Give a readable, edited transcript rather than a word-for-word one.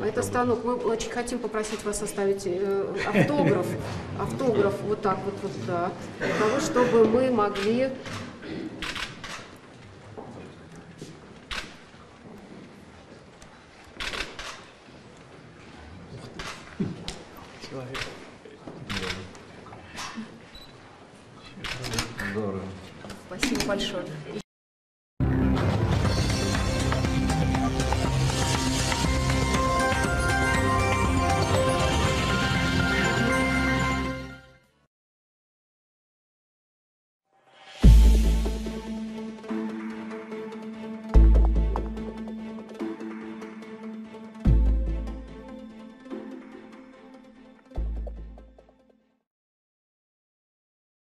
Это станок. Мы очень хотим попросить вас оставить автограф. Автограф вот так вот, да. Для того, чтобы мы могли... Здорово. Спасибо большое.